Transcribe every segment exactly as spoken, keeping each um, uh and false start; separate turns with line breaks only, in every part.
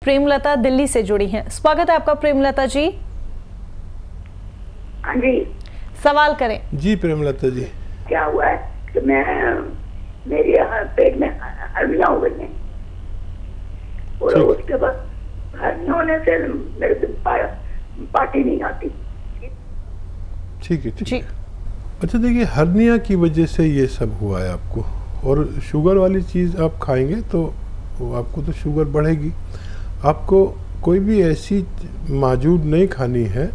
प्रेमलता दिल्ली से जुड़ी हैं। स्वागत है आपका प्रेमलता जी।
हाँ जी,
सवाल करें
जी। प्रेमलता जी,
क्या हुआ है कि मैं मेरे यहाँ पेट में हर्निया हो गई है और उसके बाद हर्निया होने से मेरे से पार्टी नहीं आती।
ठीक है ठीक है। अच्छा देखिए, हर्निया की वजह से ये सब हुआ है आपको, और शुगर वाली चीज़ आप खाएंगे तो आपको तो शुगर बढ़ेगी। आपको कोई भी ऐसी मौजूद नहीं खानी है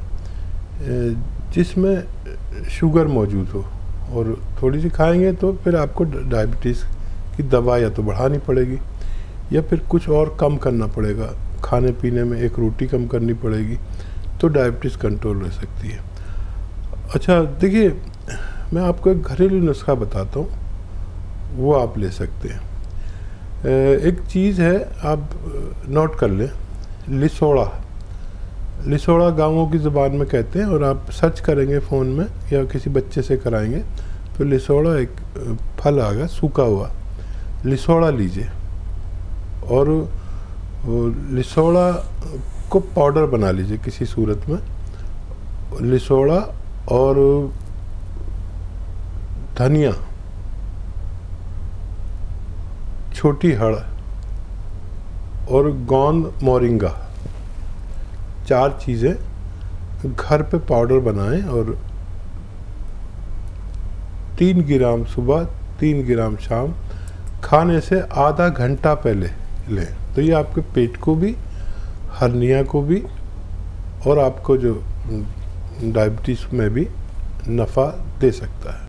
जिसमें शुगर मौजूद हो, और थोड़ी सी खाएंगे तो फिर आपको डायबिटीज़ की दवा या तो बढ़ानी पड़ेगी या फिर कुछ और कम करना पड़ेगा। खाने पीने में एक रोटी कम करनी पड़ेगी तो डायबिटीज़ कंट्रोल रह सकती है। अच्छा देखिए, मैं आपको एक घरेलू नुस्खा बताता हूँ, वो आप ले सकते हैं। एक चीज़ है, आप नोट कर लें, लिसोड़ा। लिसोड़ा गाँवों की ज़ुबान में कहते हैं, और आप सर्च करेंगे फ़ोन में या किसी बच्चे से कराएंगे तो लिसोड़ा एक फल आएगा सूखा हुआ, लिसोड़ा लीजिए और लिसोड़ा को पाउडर बना लीजिए किसी सूरत में। लिसोड़ा और धनिया, छोटी हड़ और गोंद मोरिंगा, चार चीज़ें घर पे पाउडर बनाएं और तीन ग्राम सुबह, तीन ग्राम शाम, खाने से आधा घंटा पहले लें। तो ये आपके पेट को भी, हर्निया को भी और आपको जो डायबिटीज़ में भी नफ़ा दे सकता है।